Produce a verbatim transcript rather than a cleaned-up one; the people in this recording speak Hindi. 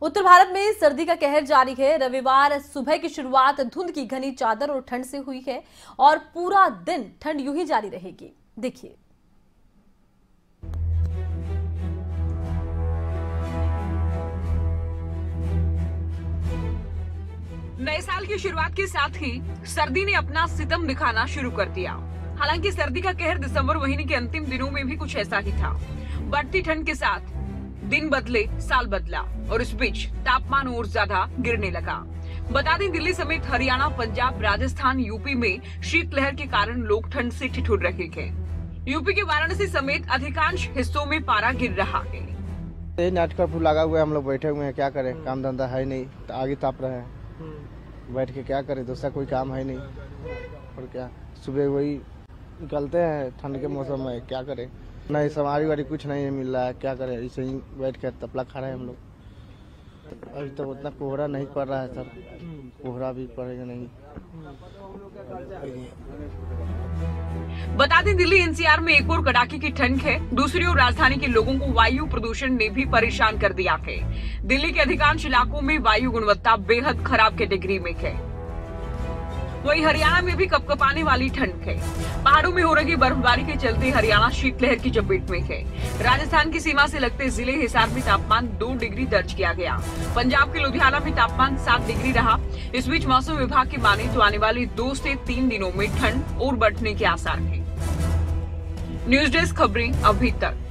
उत्तर भारत में सर्दी का कहर जारी है। रविवार सुबह की शुरुआत धुंध की घनी चादर और ठंड से हुई है और पूरा दिन ठंड यूं ही जारी रहेगी। देखिए, नए साल की शुरुआत के साथ ही सर्दी ने अपना सितम दिखाना शुरू कर दिया। हालांकि सर्दी का कहर दिसंबर महीने के अंतिम दिनों में भी कुछ ऐसा ही था। बढ़ती ठंड के साथ दिन बदले, साल बदला और इस बीच तापमान और ज्यादा गिरने लगा। बता दें, दिल्ली समेत हरियाणा, पंजाब, राजस्थान, यूपी में शीतलहर के कारण लोग ठंड से ठिठुर रहे हैं। यूपी के वाराणसी समेत अधिकांश हिस्सों में पारा गिर रहा है। नाट का फूल लगा हुआ है, हम लोग बैठे हुए हैं, क्या करें, काम धंधा है नहीं, आगे ताप रहे हैं, बैठ के क्या करें, दूसरा कोई काम है नहीं। और क्या सुबह वही निकलते हैं ठंड के मौसम में, क्या करें, नहीं सवारी वारी कुछ नहीं मिल रहा है, क्या करें, ऐसे ही बैठ के तपला खा रहे हैं हम लोग। अभी तो उतना कोहरा नहीं पड़ रहा है सर, कोहरा भी पड़ेगा नहीं। बता दें, दिल्ली एनसीआर में एक और कड़ाके की ठंड है। दूसरी ओर राजधानी के लोगों को वायु प्रदूषण ने भी परेशान कर दिया है। दिल्ली के अधिकांश इलाकों में वायु गुणवत्ता बेहद खराब कैटेगरी में है। वहीं हरियाणा में भी कपकपाने वाली ठंड है। पहाड़ों में हो रही बर्फबारी के चलते हरियाणा शीतलहर की चपेट में है। राजस्थान की सीमा से लगते जिले हिसार में तापमान दो डिग्री दर्ज किया गया। पंजाब के लुधियाना में तापमान सात डिग्री रहा। इस बीच मौसम विभाग की माने तो आने वाले दो से तीन दिनों में ठंड और बढ़ने के आसार हैं। न्यूज डेस्क खबरें अभी तक।